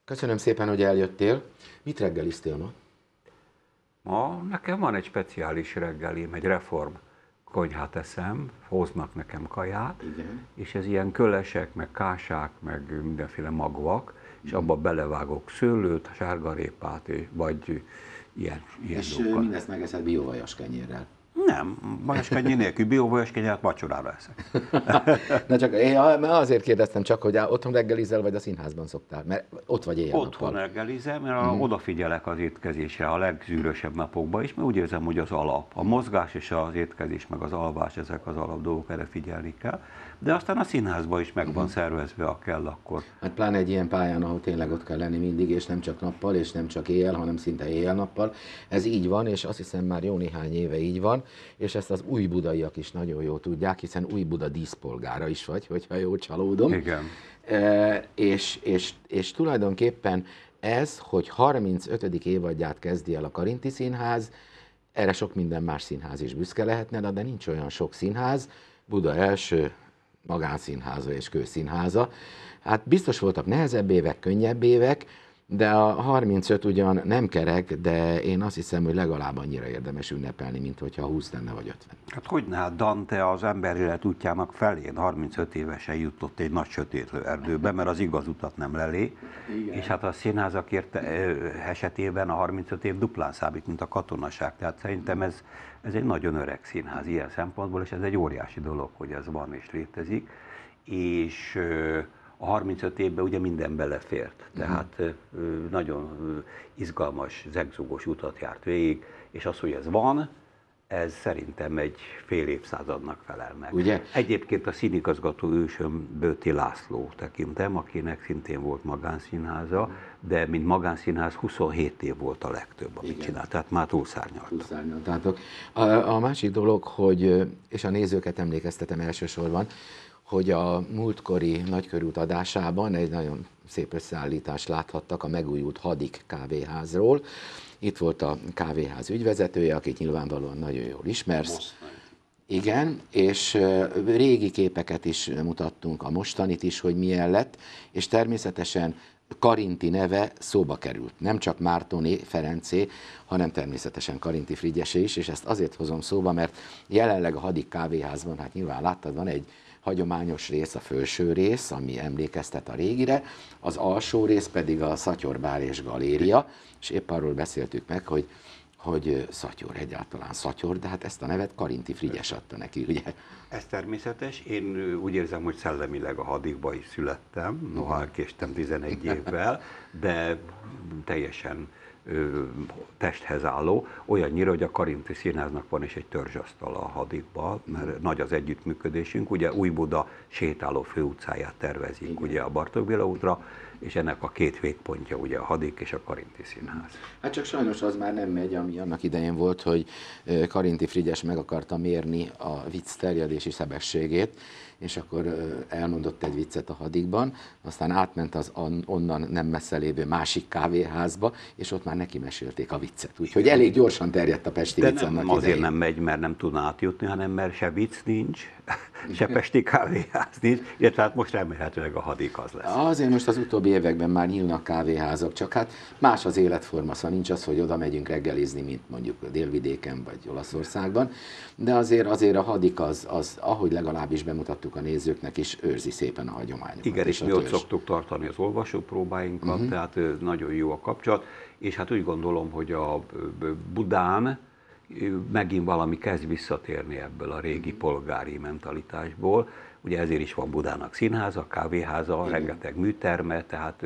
Köszönöm szépen, hogy eljöttél. Mit reggeliztél ma? Ma nekem van egy speciális reggelim, egy reform konyhát eszem, hoznak nekem kaját, Igen. és ez ilyen kölesek, meg kásák, meg mindenféle magvak, és abba belevágok szőlőt, sárgarépát, vagy ilyen És dolgokat. mindezt megeszed bióvajas kenyérrel. Nem, vajaskenyér nélkül, bióvajaskenyeret vacsorára eszek. Na csak én azért kérdeztem csak, hogy otthon reggelizel, vagy a színházban szoktál, mert ott vagy éjjel-nappal. Otthon reggelizem, mert odafigyelek az étkezésre a legzűrösebb napokban is, mert úgy érzem, hogy az alap. A mozgás és az étkezés, meg az alvás, ezek az alap dolgok, erre figyelni kell. De aztán a színházban is meg van szervezve, ha kell, akkor. Hát pláne egy ilyen pályán, ahol tényleg ott kell lenni mindig, és nem csak nappal, és nem csak éjjel, hanem szinte éjjel-nappal. Ez így van, és azt hiszem már jó néhány éve így van, és ezt az újbudaiak is nagyon jól tudják, hiszen Újbuda díszpolgára is vagy, hogyha jól csalódom. Igen. És tulajdonképpen ez, hogy 35. évadját kezdi el a Karinti Színház, erre sok minden más színház is büszke lehetne, de nincs olyan sok színház, Buda első magánszínháza és kőszínháza. Hát biztos voltak nehezebb évek, könnyebb évek, de a 35 ugyan nem kerek, de én azt hiszem, hogy legalább annyira érdemes ünnepelni, mint hogyha 20 lenne vagy 50. Hát hogyne, hát Dante az emberélet útjának felén 35 évesen jutott egy nagy sötét erdőbe, mert az igaz utat nem lelé. Igen. És hát a színházak esetében a 35 év duplán számít, mint a katonaság. Tehát szerintem ez egy nagyon öreg színház ilyen szempontból, és ez egy óriási dolog, hogy ez van és létezik. És a 35 évben ugye minden belefért, tehát nagyon izgalmas, zegzugos utat járt végig, és az, hogy ez van, ez szerintem egy fél évszázadnak felel meg. Ugye? Egyébként a színigazgató ősöm Bőti László tekintem, akinek szintén volt magánszínháza, de mint magánszínház 27 év volt a legtöbb, amit csinált, tehát már túlszárnyaltátok. A másik dolog, hogy, és a nézőket emlékeztetem elsősorban, hogy a múltkori nagykörút adásában egy nagyon szép összeállítást láthattak a megújult Hadik kávéházról. Itt volt a kávéház ügyvezetője, akit nyilvánvalóan nagyon jól ismersz. Igen, és régi képeket is mutattunk, a mostanit is, hogy milyen lett, és természetesen Karinti neve szóba került. Nem csak Mártoné, Ferencé, hanem természetesen Karinti Frigyesé is, és ezt azért hozom szóba, mert jelenleg a Hadik kávéházban, hát nyilván láttad, van egy hagyományos rész, a felső rész, ami emlékeztet a régire, az alsó rész pedig a Szatyorbár és Galéria, és épp arról beszéltük meg, hogy Szatyor, egyáltalán Szatyor, de hát ezt a nevet Karinti Frigyes adta neki, ugye? Ez természetes. Én úgy érzem, hogy szellemileg a Hadikba is születtem, noha késtem 11 évvel, de teljesen testhez álló, olyannyira, hogy a Karinti Színháznak van is egy törzsasztala a Hadikba, mert nagy az együttműködésünk. Ugye Újbuda sétáló főutcáját tervezik ugye a Bartók Béla útra, és ennek a két végpontja ugye a Hadik és a Karinti Színház. Hát csak sajnos az már nem megy, ami annak idején volt, hogy Karinti Frigyes meg akarta mérni a vicc terjedési sebességét, és akkor elmondott egy viccet a Hadikban, aztán átment az onnan nem messze lévő másik kávéházba, és ott már neki mesélték a viccet. Úgyhogy elég gyorsan terjedt a pesti vicc annak idején. Azért nem megy, mert nem tudna átjutni, hanem mert se vicc nincs, se pesti kávéház nincs, illetve hát most remélhetőleg a Hadik az lesz. Azért most az utóbbi években már nyílnak kávéházak, csak hát más az életforma, szóval nincs az, hogy oda megyünk reggelizni, mint mondjuk Délvidéken vagy Olaszországban, de azért a Hadik az, ahogy legalábbis bemutattuk a nézőknek is, őrzi szépen a hagyományokat. Igen, és mi ott szoktuk tartani az olvasópróbáinkat, tehát nagyon jó a kapcsolat, és hát úgy gondolom, hogy a Budán megint valami kezd visszatérni ebből a régi polgári mentalitásból. Ugye ezért is van Budának színháza, kávéháza, rengeteg műterme, tehát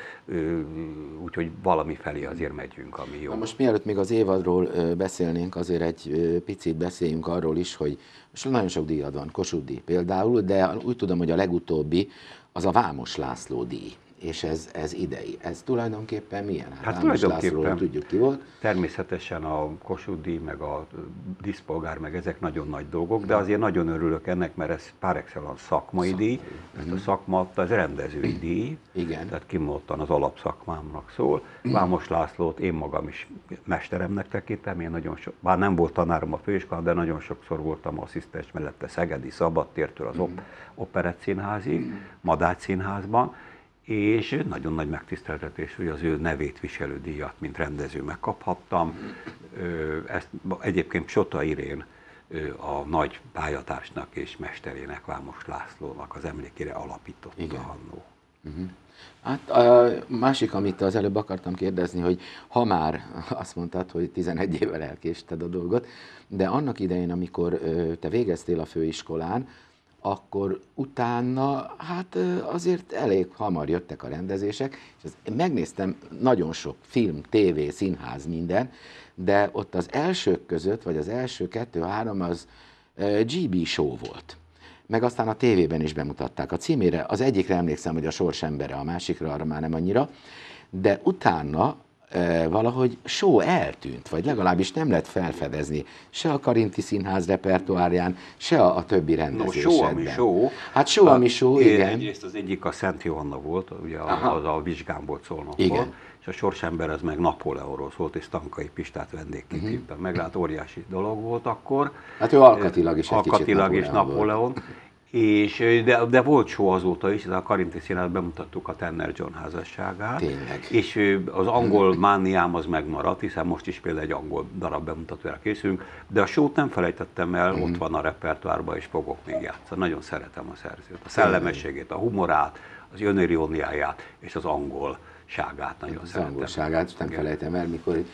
úgyhogy valami felé azért megyünk, ami jó. Na most mielőtt még az évadról beszélnénk, azért egy picit beszéljünk arról is, hogy most nagyon sok díjad van, Kossuth díj például, de úgy tudom, hogy a legutóbbi az a Vámos László díj. És ez idei. Ez tulajdonképpen milyen? Hát tulajdonképpen tudjuk ki volt. Természetesen a Kossuth díj, meg a díszpolgár, meg ezek nagyon nagy dolgok, de azért nagyon örülök ennek, mert ez par excellence szakmai díj. Ezt a szakma adta, ez rendezői díj. Igen. Tehát kimondottan az alapszakmámnak szól. Vámos Lászlót én magam is mesteremnek tekintem, én nagyon sok, bár nem volt tanárom a főiskolán, de nagyon sokszor voltam asszisztens mellette Szegedi Szabadtértől az Operett Színházig, Madács Színházban, és nagyon nagy megtiszteltetés, hogy az ő nevét viselő díjat, mint rendező megkaphattam. Ezt egyébként Sota Irén, a nagy pályatársnak és mesterének, Vámos Lászlónak az emlékére alapította annó. Hát a másik, amit az előbb akartam kérdezni, hogy ha már azt mondtad, hogy 11 évvel elkésted a dolgot, de annak idején, amikor te végeztél a főiskolán, akkor utána, hát azért elég hamar jöttek a rendezések, és megnéztem nagyon sok film, tévé, színház, minden, de ott az elsők között, vagy az első 2-3 az GB show volt. Meg aztán a tévében is bemutatták a címére. Az egyikre emlékszem, hogy a Sorsembere, a másikra arra már nem annyira, de utána valahogy show eltűnt, vagy legalábbis nem lett felfedezni se a Karinti Színház repertoárján, se a többi rendezésekben. Show, ami show. Hát show, ami show, igen. Egyrészt az egyik a Szent Johanna volt, ugye az a vizsgán volt Szolnokból, igen. És a Sorsember az meg Napóleonról szólt, és Stankai Pistát vendégként hívta meg, hát óriási dolog volt akkor. Hát ő alkatilag is alkatilag is Napóleon. De volt show azóta is, a Karinti Színházban bemutattuk a Tanner John házasságát. Tényleg. És az angol mániám az megmaradt, hiszen most is például egy angol darab bemutatóra készülünk, de a show-t nem felejtettem el, ott van a repertoárban, és fogok még játszani. Nagyon szeretem a szerzőt, a szellemességét, a humorát, az öniróniáját és az angolságát nagyon szeretem. Az angolságát nem felejtem el, mikor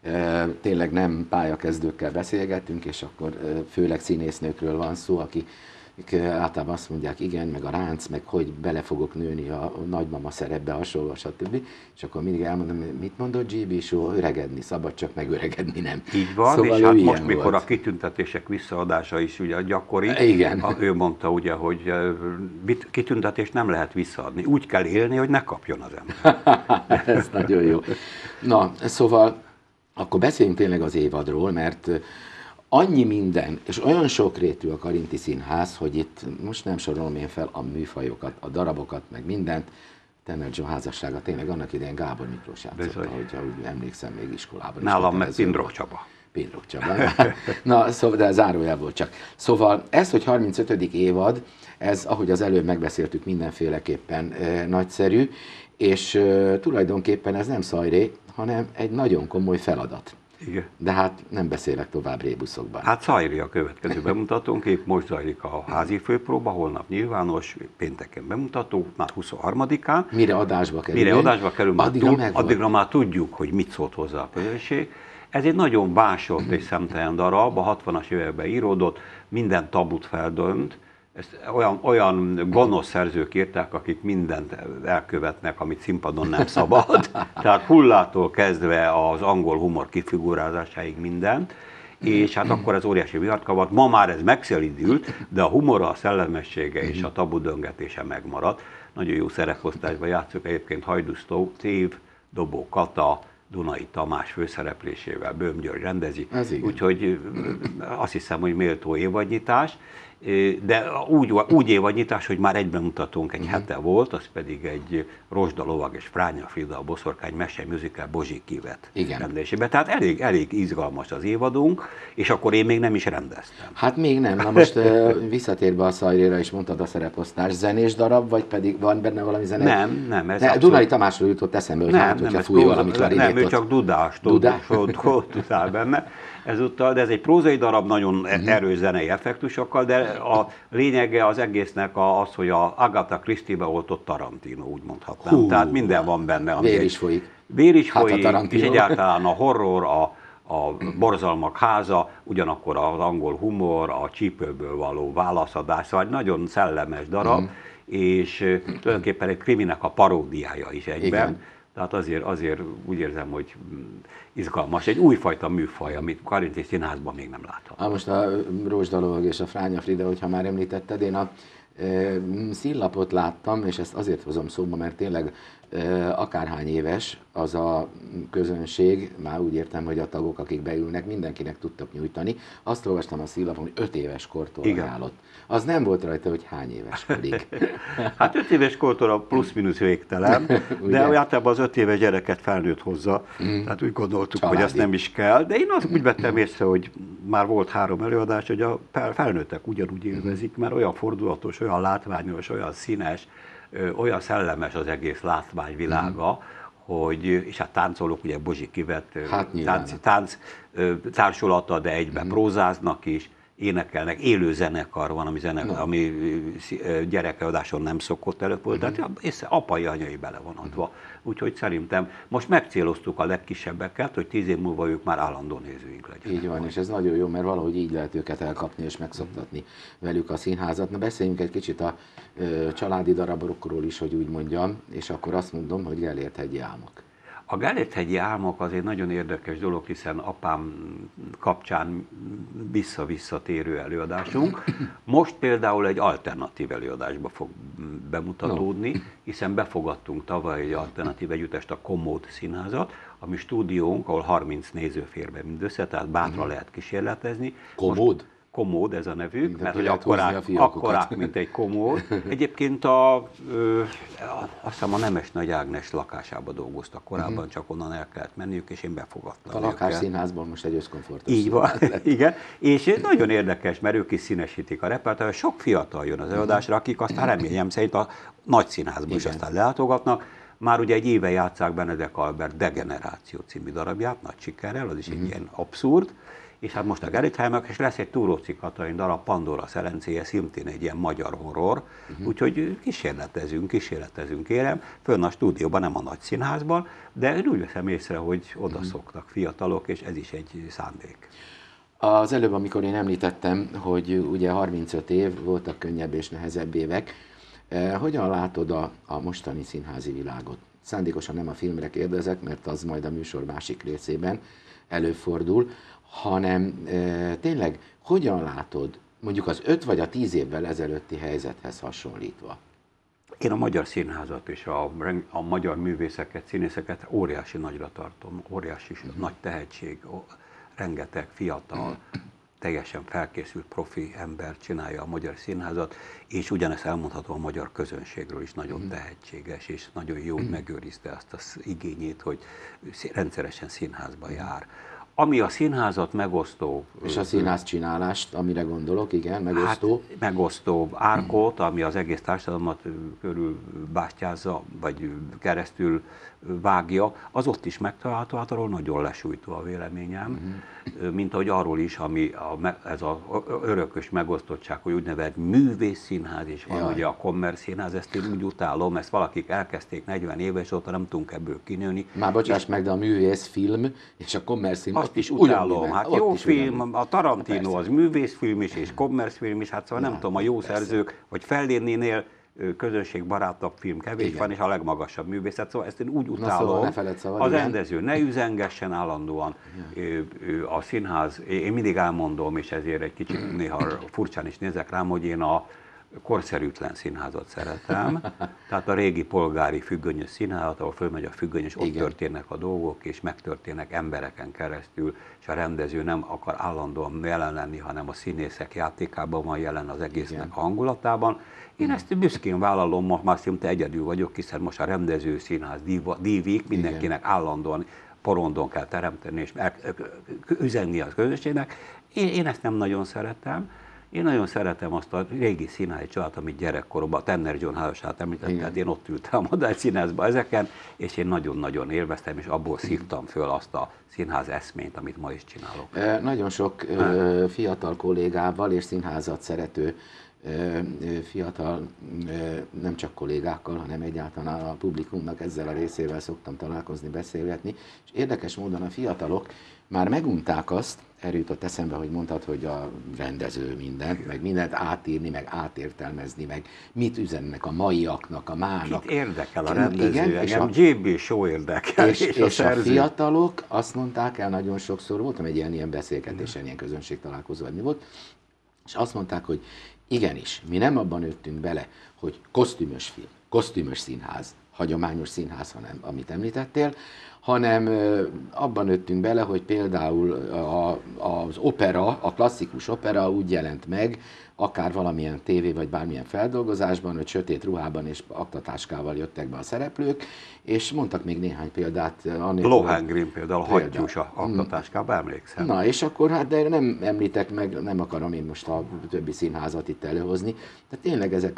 tényleg nem pályakezdőkkel beszélgettünk, és akkor főleg színésznőkről van szó, akik általában azt mondják, igen, meg a ránc, meg hogy bele fogok nőni a nagymama szerepbe, hasonló, stb. És akkor mindig elmondom, mit mondott GB Show, öregedni szabad, csak megöregedni nem. Így van, szóval és hát most, mikor volt. A kitüntetések visszaadása is ugye gyakori, igen. Ő mondta ugye, hogy kitüntetést nem lehet visszaadni, úgy kell élni, hogy ne kapjon az ember. Ez nagyon jó. Na, szóval akkor beszéljünk tényleg az évadról, mert annyi minden, és olyan sokrétű a Karinti Színház, hogy itt most nem sorolom én fel a műfajokat, a darabokat, meg mindent. Tanner John házassága tényleg annak idején Gábor Miklós játszotta, hogyha úgy emlékszem, még iskolában. Nálam meg Pindrok Csaba. Pindrok Csaba. Na, szóval, de zárójelból csak. Szóval ez, hogy 35. évad, ez, ahogy az előbb megbeszéltük, mindenféleképpen nagyszerű, és tulajdonképpen ez nem szajré, hanem egy nagyon komoly feladat. Igen. De hát nem beszélek tovább rébuszokban. Hát Szajri a következő bemutatónk, épp most zajlik a házi főpróba, holnap nyilvános, pénteken bemutató, már 23-án. Mire adásba kerül? Mire adásba kerül, addigra már tudjuk, hogy mit szólt hozzá a közönség. Ez egy nagyon básolt és szemtelen darab, a 60-as években íródott, minden tabut feldönt. Ezt olyan gonosz szerzők írták, akik mindent elkövetnek, amit színpadon nem szabad. Tehát Hullától kezdve az angol humor kifigurázásáig mindent. És hát akkor ez óriási vihart kavat. Ma már ez megszelidült, de a humora, a szellemessége és a tabu döngetése megmaradt. Nagyon jó szereposztásban játszok egyébként Hajdús Tév, Dobó Kata, Dunai Tamás főszereplésével, Böhm György rendezi. Úgyhogy azt hiszem, hogy méltó évadnyitás. De úgy évadnyitás, hogy már egy bemutatónk egy hete volt, az pedig egy Rozsda Lovag és Fránya Frida, a Boszorkány mese musical Bozsik Kivet rendezésében. Tehát elég izgalmas az évadunk, és akkor én még nem is rendeztem. Hát még nem. Na most visszatérve a Szajréra is mondtad a szereposztás, zenés darab, vagy pedig van benne valami zene? Nem. Ez Dunai Tamásról jutott eszembe, hogy hogyha fúj valamit nem, ő csak dudást tudál benne. Ezúttal, de ez egy prózai darab, nagyon erős zenei effektusokkal, de a lényege az egésznek az, hogy a Agatha Christie-be oltott Tarantino, úgy mondhatnám. Tehát minden van benne. Vér is folyik. Vér is folyik, és egyáltalán a horror, a borzalmak háza, ugyanakkor az angol humor, a csípőből való válaszadás, szóval egy nagyon szellemes darab, és tulajdonképpen egy kriminek a paródiája is egyben. Igen. Tehát azért úgy érzem, hogy izgalmas. Egy újfajta műfaj, amit Karinti Színházban még nem látható. Most a Rozsda Lovag és a Fránya Frida, hogyha már említetted, én a színlapot láttam, és ezt azért hozom szóba, mert tényleg akárhány éves az a közönség, már úgy értem, hogy a tagok, akik beülnek, mindenkinek tudtak nyújtani. Azt olvastam a színlapon, hogy 5 éves kortól ajánlott. Az nem volt rajta, hogy hány éves korig. Hát 5 éves kortól a plusz-minusz végtelen, de általában az 5 éves gyereket felnőtt hozza, tehát úgy gondoltuk, családi, hogy ezt nem is kell. De én azt úgy vettem észre, hogy már volt 3 előadás, hogy a felnőttek ugyanúgy élvezik, mert olyan fordulatos, olyan látványos, olyan színes, olyan szellemes az egész látványvilága, hogy, és hát táncolók, ugye Bozsi kivett tánc társulata, de egyben prózáznak is, énekelnek, élő zenekar van, ami gyerekeadáson nem szokott előfordulni, tehát és apai, anyai bele van adva. Úgyhogy szerintem most megcéloztuk a legkisebbeket, hogy 10 év múlva ők már állandó nézőink legyenek. Így van, és ez nagyon jó, mert valahogy így lehet őket elkapni és megszoktatni velük a színházat. Na beszéljünk egy kicsit a családi darabokról is, hogy úgy mondjam, és akkor azt mondom, hogy Gellért-hegyi álmok. A Gellért-hegyi álmok az egy nagyon érdekes dolog, hiszen apám kapcsán vissza-visszatérő előadásunk. Most például egy alternatív előadásba fog bemutatódni, hiszen befogadtunk tavaly egy alternatív együttest, a Kommód Színházat, ami stúdiónk, ahol 30 néző fér be mindössze, tehát bátran lehet kísérletezni. Kommód? Kommód ez a nevük, Mindent mert hogy akkorák, mint egy komód. Egyébként azt hiszem a Nemes Nagy Ágnes lakásába dolgoztak korábban, csak onnan el kellett menniük, és én befogadtam. A lakásszínházban most egy összkomfortos. Így van, igen. És nagyon érdekes, mert ők is színesítik a repertoárt. Sok fiatal jön az előadásra, akik aztán reményem szerint a nagy színházban is aztán lelátogatnak. Már ugye egy éve játsszák Benedek Albert Degeneráció című darabját, nagy sikerrel, az is egy ilyen abszurd. És hát most a Gellért-hegyi, és lesz egy Túróczi Katalin darab, Pandora szerencéje, szintén egy ilyen magyar horror, úgyhogy kísérletezünk, kérem, fönn a stúdióban, nem a nagy színházban, de én úgy veszem észre, hogy oda szoktak fiatalok, és ez is egy szándék. Az előbb, amikor én említettem, hogy ugye 35 év, voltak könnyebb és nehezebb évek, hogyan látod a mostani színházi világot? Szándékosan nem a filmre kérdezek, mert az majd a műsor másik részében előfordul, hanem tényleg hogyan látod mondjuk az 5 vagy a 10 évvel ezelőtti helyzethez hasonlítva? Én a magyar színházat és a magyar művészeket, színészeket óriási nagyra tartom, óriási nagy tehetség, rengeteg fiatal, teljesen felkészült profi ember csinálja a magyar színházat, és ugyanezt elmondhatom a magyar közönségről is, nagyon tehetséges, és nagyon jó, hogy megőrizte azt az igényét, hogy rendszeresen színházba jár. Ami a színházat megosztó... És a színház csinálást, amire gondolok, igen, megosztó. Hát, megosztó árkot, ami az egész társadalmat körül bástyázza, vagy keresztül vágja, az ott is megtalálható, hát arról nagyon lesújtó a véleményem, mint ahogy arról is, ez az örökös megosztottság, hogy úgynevezett művészszínház is van, ugye a kommerszínház, ezt én úgy utálom, ezt valakik elkezdték 40 éve, és óta nem tudunk ebből kinőni. Már bocsáss meg, de a művészfilm és a kommerszínház azt is utálom, hát jó film, a Tarantino az művészfilm is, és kommerszfilm is, hát szóval nem tudom, a jó szerzők, vagy Fellininél közönségbarátabb film kevés van, és a legmagasabb művészet, szóval ezt én úgy utálom, a rendező ne üzengessen állandóan, a színház, én mindig elmondom, és ezért egy kicsit néha furcsán is nézek rám, hogy én a korszerűtlen színházat szeretem, tehát a régi polgári függönyös színházat, ahol fölmegy a függöny, és ott történnek a dolgok, és megtörténnek embereken keresztül, és a rendező nem akar állandóan jelen lenni, hanem a színészek játékában van jelen, az egésznek a hangulatában. Én ezt büszkén vállalom, már szinte egyedül vagyok, hiszen most a rendező színház dívik, mindenkinek állandóan porondon kell teremteni, és üzenni az közösségnek. Én ezt nem nagyon szeretem. Én nagyon szeretem azt a régi színházi családot, amit gyerekkoromban, a Tenner John házasát említettem, tehát én ott ültem a Madály Színházban ezeken, és én nagyon-nagyon élveztem, és abból szívtam föl azt a színház eszményt, amit ma is csinálok. Nagyon sok fiatal kollégával és színházat szerető fiatal, nem csak kollégákkal, hanem egyáltalán a publikumnak ezzel a részével szoktam találkozni, beszélgetni, és érdekes módon a fiatalok már megunták azt, erről jutott eszembe, hogy mondtad, hogy a rendező mindent, meg mindent átírni, meg átértelmezni, meg mit üzennek a maiaknak, a mának. Kit érdekel a rendező? Igen, engem J.B. Shaw érdekel, és a fiatalok azt mondták el nagyon sokszor, voltam egy ilyen beszélgetésen, ilyen közönségtalálkozó, vagy mi volt, és azt mondták, hogy igenis, mi nem abban nőttünk bele, hogy kosztümös film, kosztümös színház, hagyományos színház, hanem amit említettél, hanem abban nőttünk bele, hogy például az opera, a klasszikus opera úgy jelent meg, akár valamilyen tévé vagy bármilyen feldolgozásban, hogy sötét ruhában és aktatáskával jöttek be a szereplők, és mondtak még néhány példát. Lohengrin például hattyús aktatáskában, emlékszem. Na, és akkor hát, de nem említek meg, nem akarom én most a többi színházat itt előhozni, de tényleg ezek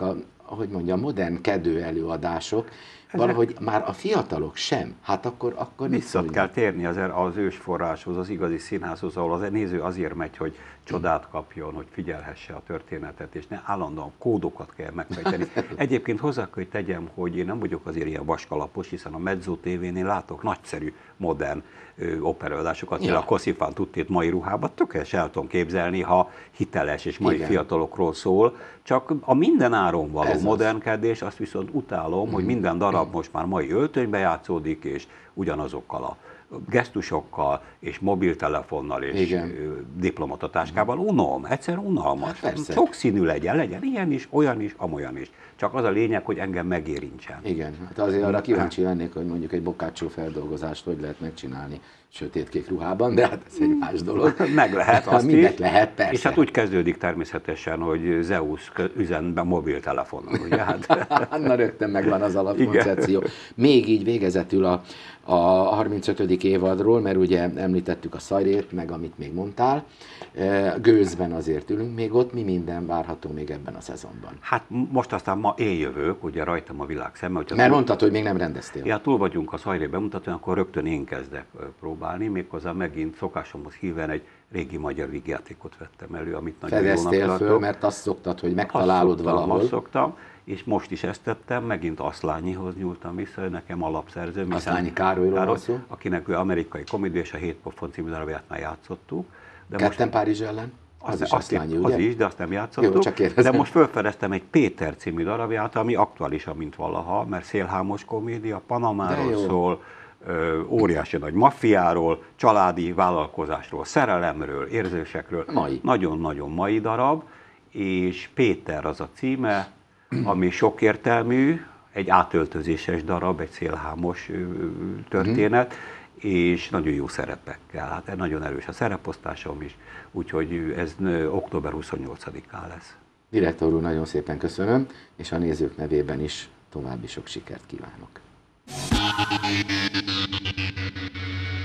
hogy mondjam, modern kedő előadások, valahogy már a fiatalok sem. Hát akkor vissza kell térni az ősforráshoz, az igazi színházhoz, ahol az néző azért megy, hogy csodát kapjon, hogy figyelhesse a történetet, és ne állandóan kódokat kell megfejteni. Egyébként hozzá kell, hogy tegyem, hogy én nem vagyok azért ilyen vaskalapos, hiszen a Mezzo TV-nél látok nagyszerű, modern operaelőadásokat, ja. A Koszifán Tuttét mai ruhában tökéletesen el tudom képzelni, ha hiteles és mai fiatalokról szól, csak a minden áron való modernkedés, azt viszont utálom, hogy minden darab most már mai öltönybe játszódik, és ugyanazokkal a gesztusokkal, és mobiltelefonnal, és diplomatatáskával. Unom, egyszer unalmas. Hát sokszínű legyen ilyen is, olyan is, amolyan is. Csak az a lényeg, hogy engem megérintsen. Igen, hát azért arra kíváncsi lennék, hogy mondjuk egy Boccaccio feldolgozást hogy lehet megcsinálni sötétkék ruhában, de hát ez egy más dolog. Meg lehet azt is. Lehet, persze. És hát úgy kezdődik természetesen, hogy Zeus üzen be mobiltelefonnal, ugye? Hát. Na rögtön megvan az alapkoncepció. Még így végezetül a 35. évadról, mert ugye említettük a Szajrét, meg amit még mondtál. Gőzben azért ülünk még ott, mi minden várható még ebben a szezonban? Hát most aztán ma én jövök, ugye rajtam a világ szeme. Mert mondtad, hogy még nem rendeztél. Ja, túl vagyunk a Szajré bemutatóan, akkor rögtön én kezdek próbálni, méghozzá megint szokásomhoz híven egy régi magyar vígjátékot vettem elő, amit nagyon fedeztél föl, mert azt szoktad, hogy megtalálod valahol. Azt szoktam, és most is ezt tettem, megint Aszlányihoz nyúltam vissza, nekem alapszerzőm. Aszlányi Károlyról van szó. Akinek ő amerikai komédia és a 7 pofon című darabját már játszottuk. De Ketten Párizs ellen? Az is Aszlányi, ugye? Az is, de azt nem játszottuk. Jó, de most felfedeztem egy Péter című darabját, ami aktuálisabb, mint valaha, mert szélhámos komédia, Panamáról szól, óriási nagy maffiáról, családi vállalkozásról, szerelemről, érzésekről. Nagyon-nagyon mai darab, és Péter az a címe, ami sokértelmű, egy átöltözéses darab, egy szélhámos történet, és nagyon jó szerepekkel. Hát nagyon erős a szereposztásom is, úgyhogy ez október 28-án lesz. Direktor úr, nagyon szépen köszönöm, és a nézők nevében is további sok sikert kívánok.